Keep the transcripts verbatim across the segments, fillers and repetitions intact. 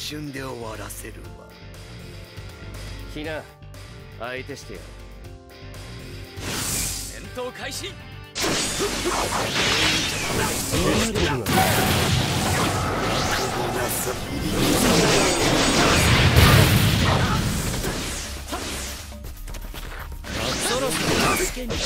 瞬で終わらせるわ。 ひな、相手してやる。戦闘開始。そろそろ助けに。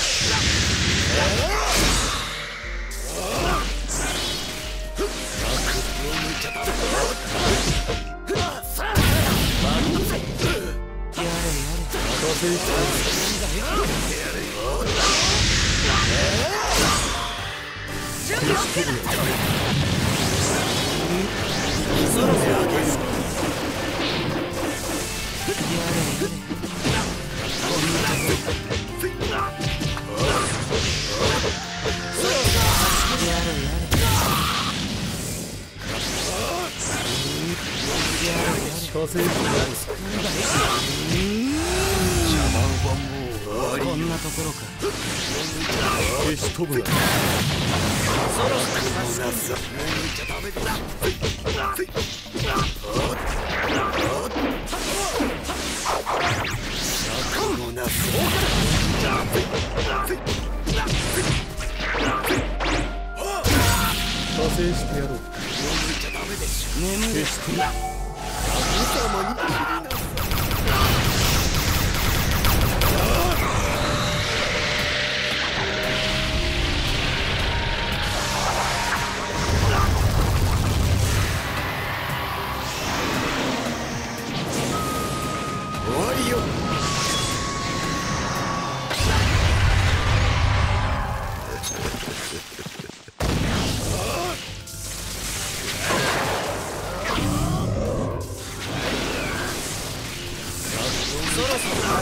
こんなところか。消し飛ぶな。そろそろ助けに。もう見ちゃダメだ。もうなす。 加勢してやろう。 もう見ちゃダメでしょ。 眠れ。消してやる。 神様に切りなさい。終わりよ。そろそろ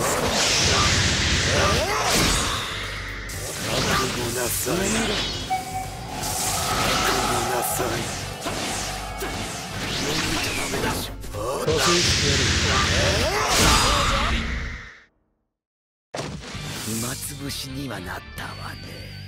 覚悟なさい。覚悟なさい。読んじゃダメだし。 加勢してやる。 暇つぶしにはなったわね。